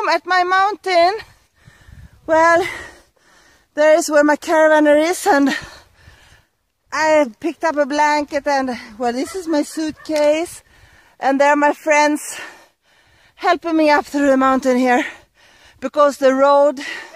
home at my mountain. Well, there is where my caravaner is, and I picked up a blanket, and well, this is my suitcase, and there are my friends helping me up through the mountain here, because the road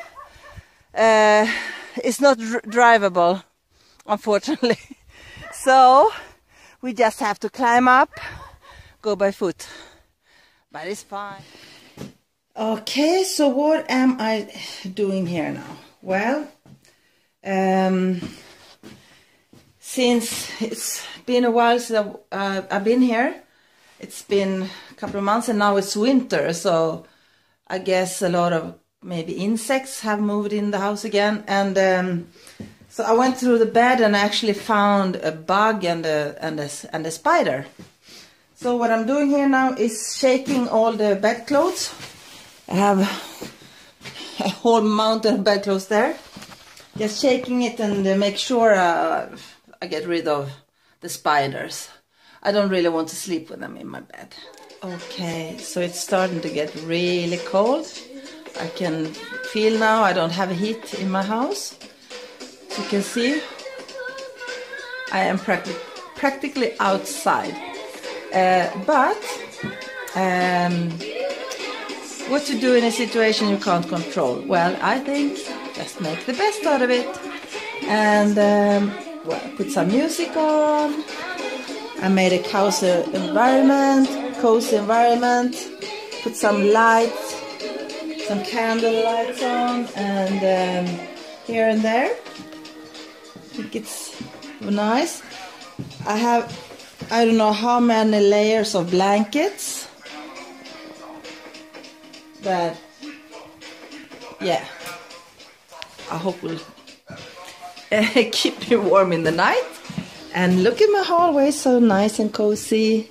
is not drivable, unfortunately. So we just have to climb up, go by foot, but it's fine. Okay, so what am I doing here now? Well, since it's been a while since I've been here, it's been a couple of months, and now it's winter, so I guess a lot of maybe insects have moved in the house again. And so I went through the bed and actually found a bug and a spider. So what I'm doing here now is shaking all the bedclothes. I have a whole mountain of bedclothes there. Just shaking it and make sure I get rid of the spiders. I don't really want to sleep with them in my bed. Okay, so it's starting to get really cold. I can feel now I don't have heat in my house. As you can see, I am practically outside. But what to do in a situation you can't control? Well, I think just make the best out of it. And well, put some music on. I made a cozy environment. Put some lights, some candle lights on, and here and there. I think it's nice. I don't know how many layers of blankets, but yeah, I hope we'll keep me warm in the night. And look at my hallway, so nice and cozy.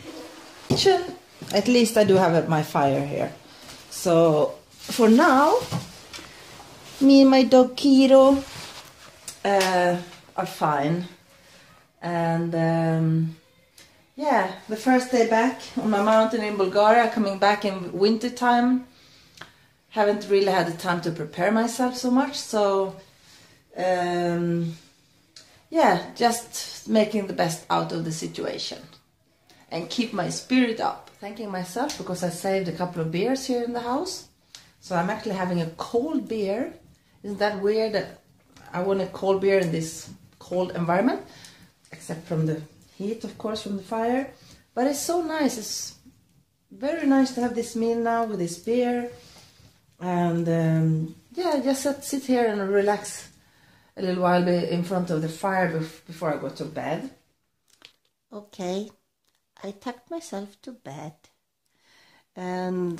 At least I do have my fire here. So for now, me and my dog Kiro are fine. And yeah, the first day back on my mountain in Bulgaria, coming back in winter time. Haven't really had the time to prepare myself so much. So yeah, just making the best out of the situation and keep my spirit up. Thanking myself because I saved a couple of beers here in the house. So I'm actually having a cold beer. Isn't that weird that I want a cold beer in this cold environment? Except from the heat, of course, from the fire. But it's so nice. It's very nice to have this meal now with this beer. And yeah, just sit here and relax a little while in front of the fire before I go to bed. Okay, I tucked myself to bed, and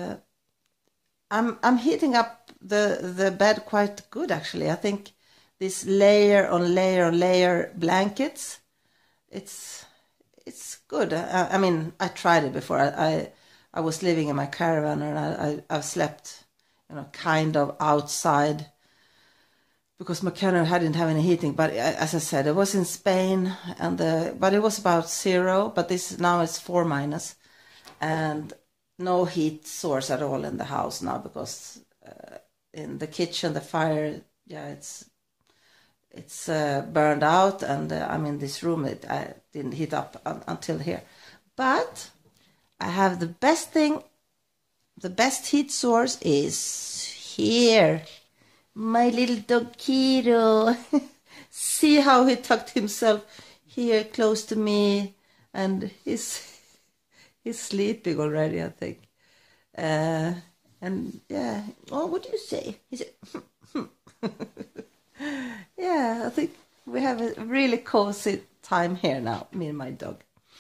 I'm heating up the bed quite good actually. I think this layer on layer on layer blankets, it's good. I mean, I tried it before. I was living in my caravan, and I've slept, you know, kind of outside, because my caravan hadn't have any heating. But as I said, it was in Spain, and but it was about 0. But now it's 4-, and no heat source at all in the house now, because in the kitchen the fire, yeah, it's burned out, and I'm in this room. I didn't heat up until here, but I have the best thing. The best heat source is here. My little dog Kiro. See how he tucked himself here close to me, and he's sleeping already, I think. And yeah, oh, what do you say? He said, yeah, I think we have a really cozy time here now, me and my dog.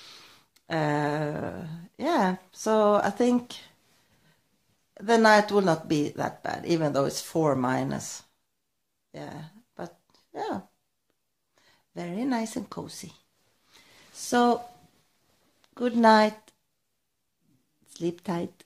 Yeah, so I think the night will not be that bad, even though it's 4-. Yeah, but yeah, very nice and cozy. So, good night. Sleep tight.